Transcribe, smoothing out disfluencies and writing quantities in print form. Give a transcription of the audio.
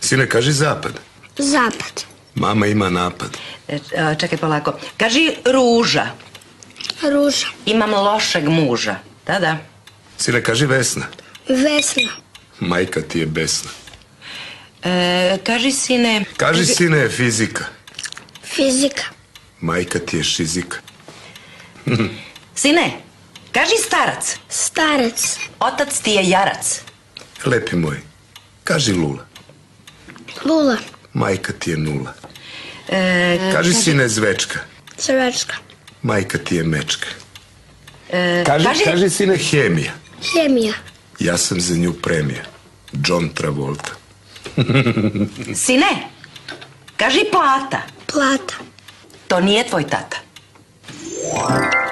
Sine, kaži zapad. Zapad. Mama ima napad. Čekaj polako. Kaži ruža. Ruža. Imam lošeg muža. Da. Sine, kaži Vesna. Vesna. Majka ti je besna. Kaži sine... Kaži sine fizika. Fizika. Majka ti je šizika. Sine, kaži starac. Starac. Otac ti je jarac. Lepi moj, kaži Lula. Lula. Majka ti je nula. Kaži sine zvečka. Zvečka. Majka ti je mečka. Kaži sine hemija. Hemija. Ja sam za nju premija. John Travolta. Sine, kaži plata. Plata. To nije tvoj tata.